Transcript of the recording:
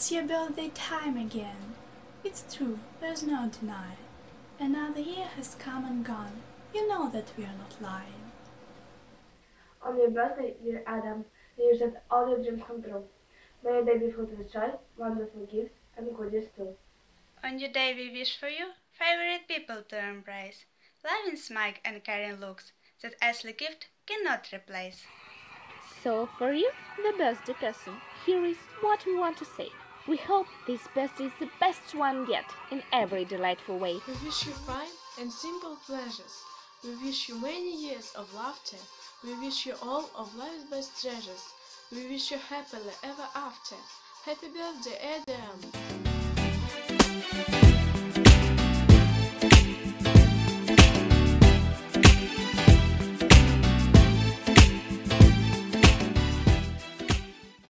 It's your birthday time again. It's true, there's no denying. Another year has come and gone. You know that we are not lying. On your birthday, dear Adam, may you set all your dreams come true. May your day be filled with joy, wonderful gifts, and goodies too. On your day we wish for you favorite people to embrace, loving smile and caring looks that Ashley gift cannot replace. So, for you, the birthday person, here is what we want to say. We hope this birthday is the best one yet, in every delightful way. We wish you fine and simple pleasures. We wish you many years of laughter. We wish you all of life's best treasures. We wish you happily ever after. Happy birthday, Adam!